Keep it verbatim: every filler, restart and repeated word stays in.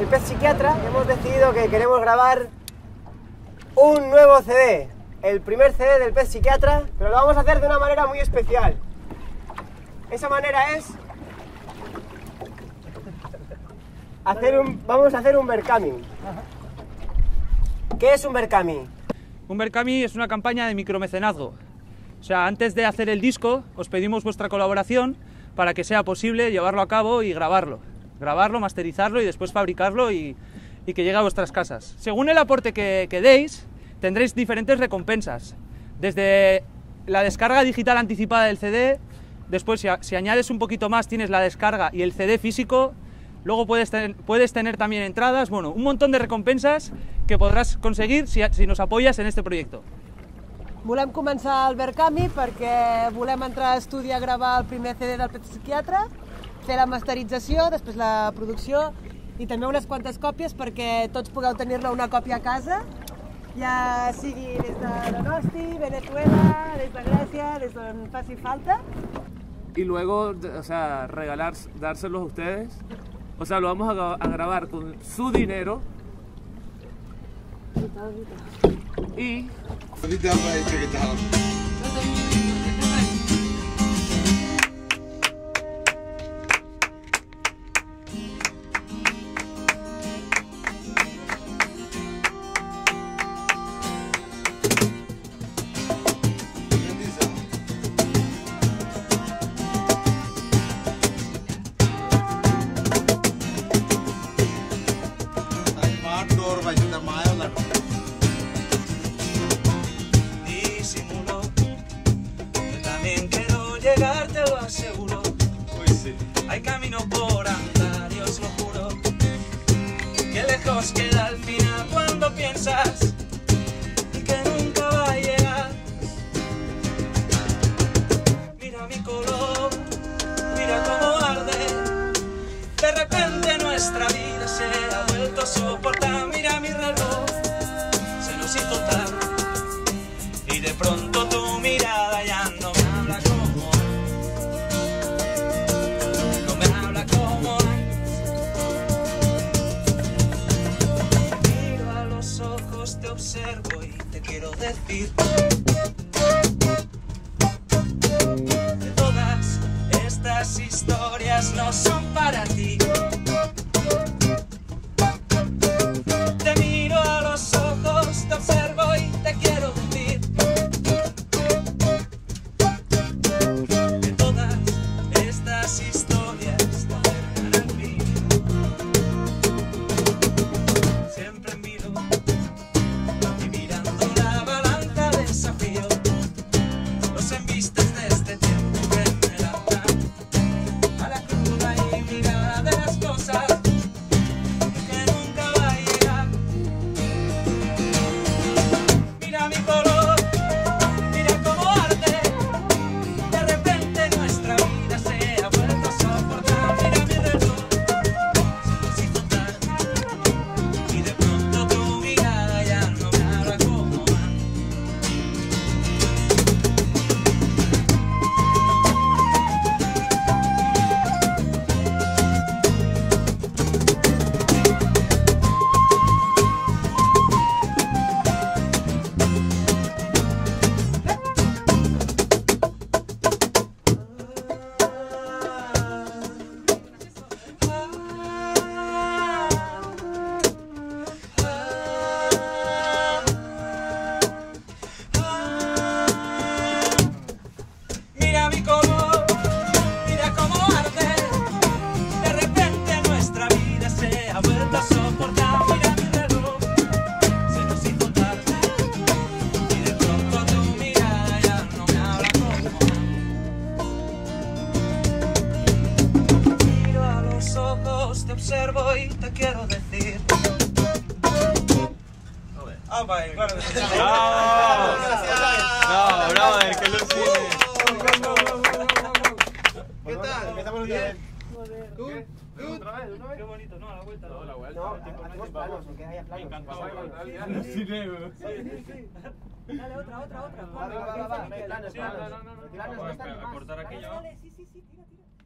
El Pez Psiquiatra hemos decidido que queremos grabar un nuevo C D, el primer C D del Pez Psiquiatra, pero lo vamos a hacer de una manera muy especial. Esa manera es hacer un, vamos a hacer un Berkami. ¿Qué es un Berkami? Un Berkami es una campaña de micromecenazgo. O sea, antes de hacer el disco, os pedimos vuestra colaboración para que sea posible llevarlo a cabo y grabarlo. Grabarlo, masterizarlo y después fabricarlo y, y que llegue a vuestras casas. Según el aporte que, que deis, tendréis diferentes recompensas. Desde la descarga digital anticipada del C D, después si, si añades un poquito más tienes la descarga y el C D físico, luego puedes, ten, puedes tener también entradas, bueno, un montón de recompensas que podrás conseguir si, si nos apoyas en este proyecto. Volem començar el Berkami perquè volem entrar a estudi a gravar el primer C D del Pez Psiquiatra, fer la masterització, després la producció i també unes quantes còpies perquè tots pugueu tenir-ne una còpia a casa, ja sigui des de Donosti, Venezuela, des de Grècia, des d'on faci falta. Y luego, o sea, regalar, dárselos a ustedes. O sea, lo vamos a, a grabar con su dinero. Y... Disimulo, yo también quiero llegar, te lo aseguro. Pues sí. Hay camino por andar, y os lo juro. Que lejos queda el final cuando piensas y que nunca va a llegar. Mira mi color, mira cómo arde. De repente nuestra vida se ha vuelto a soportar. Mira mi reloj, se nos hizo tarde. Y de pronto tu mirada ya no me habla como no me habla como te miro a los ojos, te observo y te quiero decir que todas estas historias no son para ti. Te miro a los ojos, te observo y te quiero decir que todas estas historias te acercan al fin. Siempre miro y mirando la balanza desafío los embistes de este tiempo que me lanzan a la cruda y mirada de las cosas que nunca va a llegar. Mira mi color, mira cómo arde. De repente nuestra vida se ha vuelto a soportar. Mira mi reloj, se nos hizo tarde. Y de pronto tu mirada ya no me habla como antes. Mira mi color, mira cómo arde. De repente nuestra vida se ha vuelto a soportar. Mira mi reloj, se nos hizo tarde. Y de pronto tu mirada ya no me habla como antes. Miro a los ojos, te observo y te quiero decir. Ah, vale, claro que sí. ¡Bravo! ¡Bravo, bravo! El que lo sigue. ¿Qué tal? Empezamos otra vez. ¿Tú? ¿Otra vez? ¿Otra vez? Qué bonito, no, a la vuelta. No, a la vuelta. No, hacemos planos, aunque haya planos. Sí, Dale, otra, otra, otra. Va, va, va, va, va, planos, Sí, no, planos. no, no, no. Planos, no están A más. cortar aquello. Dale, sí, sí, sí, tira, tira.